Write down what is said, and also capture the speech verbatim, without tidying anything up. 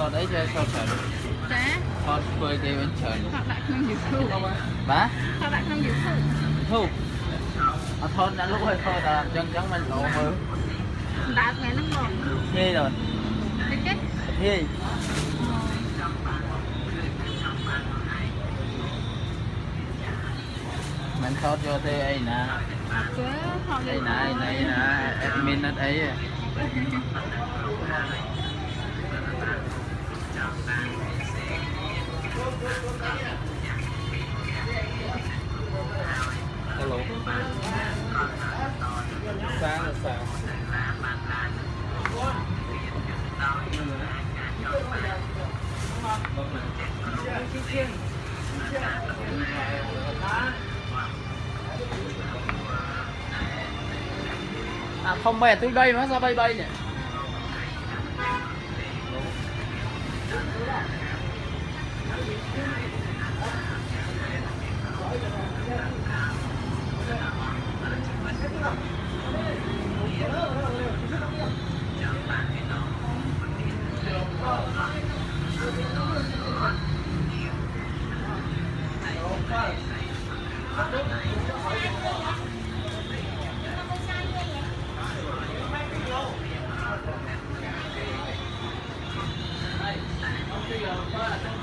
sọt đấy chơi sọt sọt Dạ. sọt quay cái bên trời Họ đặt không dự thu. bá Họ đặt không dự thu. thu à, thôi đã lúc hơi thôi là chân trắng mình lộ mưa Đặt ngày nó ngọt. thi rồi Thế kết. thi mình sọt cho thế ấy nè Chứ họ ấy nè ấy nè ấy nè admin ở ấy hello sáng là sáng à không bè tôi đây mà sao bay bay nhỉ Hãy subscribe cho kênh Ghiền Mì Gõ để không bỏ lỡ những video hấp dẫn.